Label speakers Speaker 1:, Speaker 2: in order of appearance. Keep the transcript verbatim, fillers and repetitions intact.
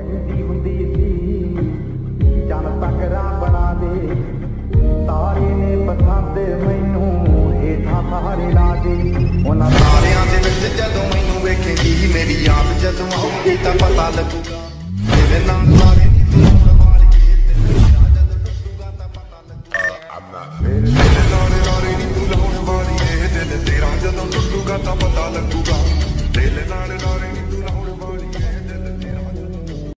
Speaker 1: ਹੁੰਦੀ ਹੁੰਦੀ ਸੀ ਜਨ ਤਕਰਾ ਬਣਾ ਦੇ ਤਾਰੇ ਨੇ ਪਸੰਦ ਮੈਨੂੰ ਹੇਠਾਂ ਸਾਰੇ ਲਾ ਦੇ ਉਹਨਾਂ ਤਾਰਿਆਂ ਦੇ ਵਿੱਚ ਜਦੋਂ ਮੈਨੂੰ ਵੇਖੇਂਗੀ ਮੇਰੀ ਯਾਦ ਜਦੋਂ ਆਊਗੀ ਤਾਂ ਪਤਾ ਲੱਗੂਗਾ।